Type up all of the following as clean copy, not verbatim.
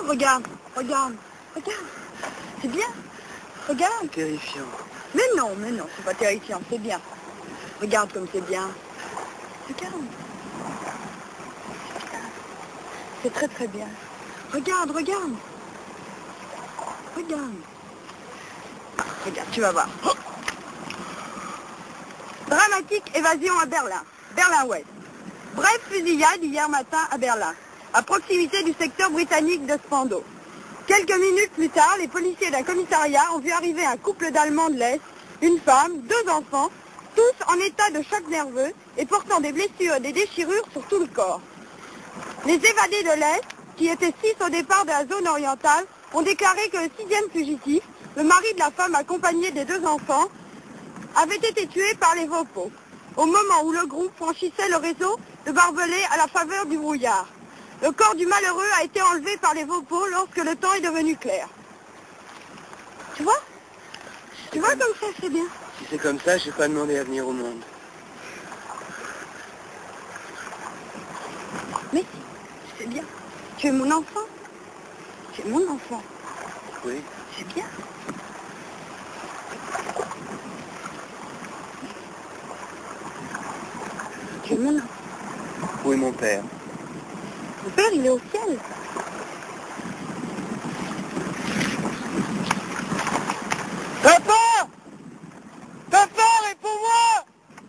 regarde, regarde, regarde. C'est bien. Regarde. C'est terrifiant. Mais non, c'est pas terrifiant, c'est bien. Regarde comme c'est bien. Regarde. C'est très très bien. Regarde, regarde. Regarde. Regarde, tu vas voir. Dramatique évasion à Berlin. Berlin-Ouest. Bref fusillade hier matin à Berlin, à proximité du secteur britannique de Spandau. Quelques minutes plus tard, les policiers d'un commissariat ont vu arriver un couple d'Allemands de l'Est, une femme, 2 enfants, tous en état de choc nerveux et portant des blessures et des déchirures sur tout le corps. Les évadés de l'Est, qui étaient 6 au départ de la zone orientale, ont déclaré que le 6e fugitif, le mari de la femme accompagné des 2 enfants, avait été tué par les Vopos, au moment où le groupe franchissait le réseau de barbelés à la faveur du brouillard. Le corps du malheureux a été enlevé par les Vopos lorsque le temps est devenu clair. Tu vois? Tu vois comme ça, c'est bien. Si c'est comme ça, je n'ai pas demandé à venir au monde. Mais si, c'est bien. Tu es mon enfant. Tu es mon enfant. Oui. C'est bien. Tu es mon enfant. Où est mon père? Mon père, il est au ciel. Papa! Papa, réponds-moi!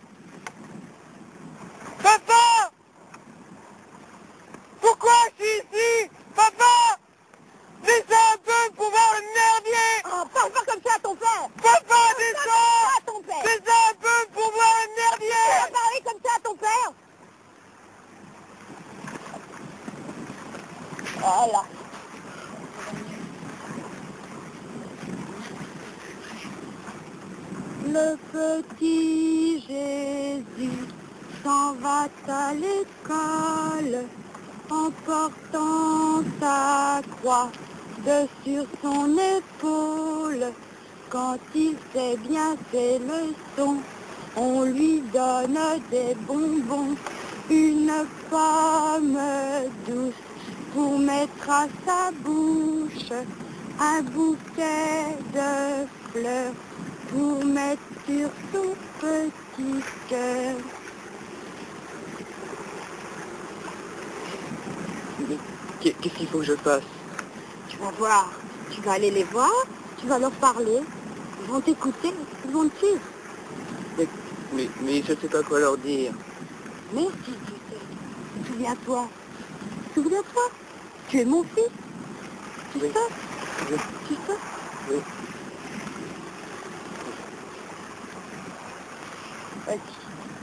Papa! Pourquoi je suis ici? Papa! Descends un peu pour voir le merdier! Oh, parle pas comme ça à ton père. Papa, Parle descends! pas à ton père. Descends un peu pour voir le Tu vas merdier! parler comme ça à ton père. Voilà. Le petit Jésus s'en va à l'école en portant sa croix de sur son épaule. Quand il sait bien ses leçons, on lui donne des bonbons, une pomme douce pour mettre à sa bouche, un bouquet de fleurs pour mettre sur son petit cœur. Qu'est-ce qu'il faut que je fasse? Tu vas voir, tu vas aller les voir, tu vas leur parler, ils vont t'écouter, ils vont te suivre. Mais je ne sais pas quoi leur dire. Mais si tu sais, souviens-toi, souviens-toi, tu es mon fils, tu Oui. sais, Oui. tu sais. Oui. Vas-y.